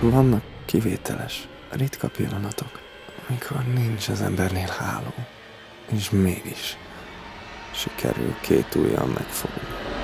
Vannak kivételes, ritka pillanatok, amikor nincs az embernél háló, és mégis sikerül két ujjal megfogni.